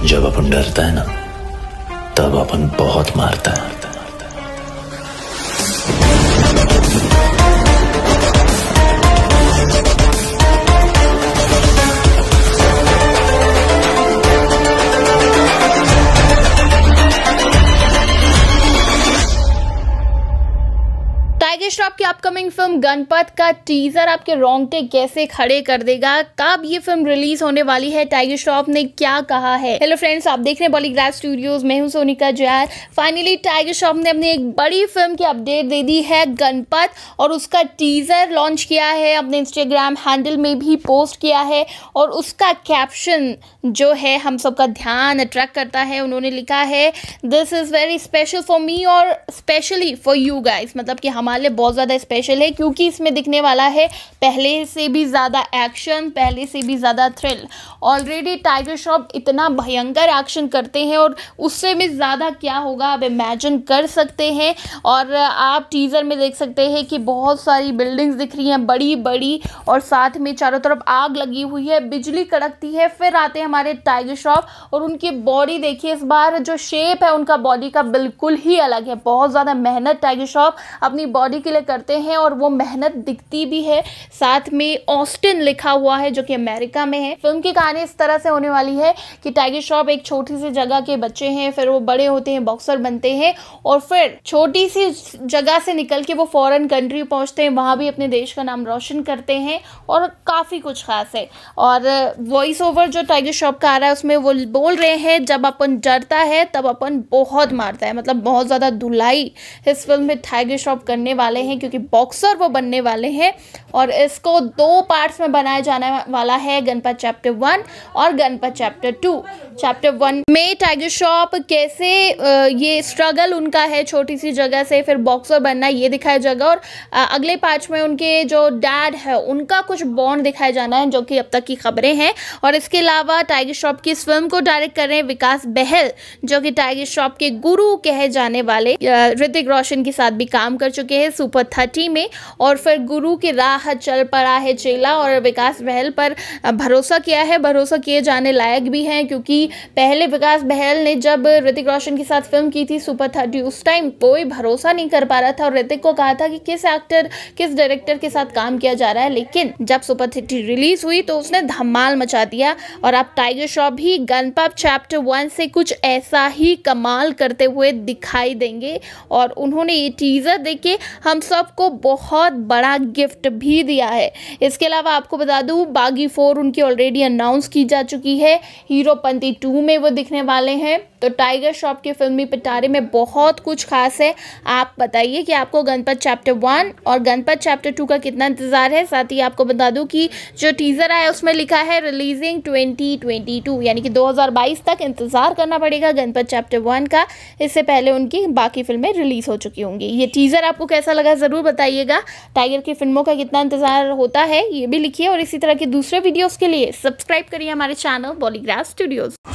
जब अपन डरता है ना, तब अपन बहुत मारता है। टाइगर श्रॉफ की अपकमिंग फिल्म गणपत का टीजर आपके रोंगटे कैसे खड़े कर देगा। कब ये फिल्म रिलीज होने वाली है, टाइगर श्रॉफ ने क्या कहा है। हेलो फ्रेंड्स, आप देख रहे हैं बॉलीग्राफ स्टूडियोज, मैं हूं सोनिका जयार। फाइनली टाइगर श्रॉफ ने अपनी एक बड़ी फिल्म की अपडेट दे दी है गणपत, और उसका टीजर लॉन्च किया है, अपने इंस्टाग्राम हैंडल में भी पोस्ट किया है, और उसका कैप्शन जो है हम सबका ध्यान अट्रैक्ट करता है। उन्होंने लिखा है, this is very special for me और स्पेशली फॉर यू गाइस, मतलब कि हमारे लिए बहुत ज़्यादा स्पेशल है क्योंकि इसमें दिखने वाला है पहले से भी ज़्यादा एक्शन, पहले से भी ज़्यादा थ्रिल। ऑलरेडी टाइगर श्रॉफ इतना भयंकर एक्शन करते हैं और उससे भी ज़्यादा क्या होगा आप इमेजिन कर सकते हैं। और आप टीज़र में देख सकते हैं कि बहुत सारी बिल्डिंग्स दिख रही हैं बड़ी बड़ी, और साथ में चारों तरफ आग लगी हुई है, बिजली कड़कती है। फिर आते हैं हमारे टाइगर श्रॉफ और उनकी बॉडी देखिए, इस बार जो शेप है उनका बॉडी का बिल्कुल ही अलग है। बहुत ज़्यादा मेहनत टाइगर श्रॉफ अपनी बॉडी के लिए करते हैं और वो मेहनत दिखती भी है। साथ में ऑस्टिन लिखा हुआ है जो कि अमेरिका में है। फिल्म की कहानी इस तरह से होने वाली है कि टाइगर श्रॉफ एक छोटी सी जगह के बच्चे हैं, फिर वो बड़े होते हैं, बॉक्सर बनते हैं, और फिर छोटी सी जगह से निकल के वो फॉरेन कंट्री पहुंचते हैं, वहां भी अपने देश का नाम रोशन करते हैं और काफ़ी कुछ खास है। और वॉइस ओवर जो टाइगर श्रॉफ का आ रहा है उसमें वो बोल रहे हैं, जब अपन डरता है तब अपन बहुत मारता है। मतलब बहुत ज़्यादा धुलाई इस फिल्म में टाइगर श्रॉफ करने वाले हैं क्योंकि बॉक्सर वो बनने वाले हैं। और इसको 2 पार्ट्स में बनाया जाने वाला है, गणपत चैप्टर 1 और गणपत चैप्टर 2। चैप्टर 1 में टाइगर श्रॉफ कैसे ये स्ट्रगल उनका है छोटी सी जगह से फिर बॉक्सर बनना, ये दिखाया जाएगा। और अगले पार्ट में उनके जो डैड है उनका कुछ बॉन्ड दिखाया जाना है, जो कि अब तक की खबरें हैं। और इसके अलावा टाइगर श्रॉफ की इस फिल्म को डायरेक्ट कर रहे हैं विकास बहल, जो कि टाइगर श्रॉफ के गुरु कहे जाने वाले ऋतिक रोशन के साथ भी काम कर चुके हैं सुपर 30 में, और फिर गुरु की राह चल पड़ा है चेला। और विकास बहल पर भरोसा किया है, भरोसा किए जाने लायक भी हैं, क्योंकि पहले विकास बहल ने जब ऋतिक रोशन के साथ फिल्म की थी सुपर 30, उस टाइम कोई भरोसा नहीं कर पा रहा था और ऋतिक को कहा था कि किस एक्टर किस डायरेक्टर के साथ काम किया जा रहा है। लेकिन जब सुपर 30 रिलीज हुई तो उसने धमाल मचा दिया। और अब टाइगर श्रॉफ भी गणपत चैप्टर 1 से कुछ ऐसा ही कमाल करते हुए दिखाई देंगे। और उन्होंने ये टीजर देके हम सबको बहुत बड़ा गिफ्ट भी दिया है। इसके अलावा आपको बता दूं, बागी 4 उनकी ऑलरेडी अनाउंस की जा चुकी है, हीरोपंती 2 में वो दिखने वाले हैं। तो टाइगर श्रॉफ के फिल्मी पिटारे में बहुत कुछ खास है। आप बताइए कि आपको गणपत चैप्टर 1 और गणपत चैप्टर 2 का कितना इंतजार है। साथ ही आपको बता दूं कि जो टीजर आया उसमें लिखा है रिलीजिंग 2022, यानी कि 2022 तक इंतजार करना पड़ेगा गणपत चैप्टर 1 का। इससे पहले उनकी बाकी फिल्में रिलीज हो चुकी होंगी। ये टीजर आपको कैसा लगा जरूर बताइएगा। टाइगर की फिल्मों का कितना इंतजार होता है ये भी लिखिए, और इसी तरह के दूसरे वीडियोस के लिए सब्सक्राइब करिए हमारे चैनल बॉलीग्राफ स्टूडियोज।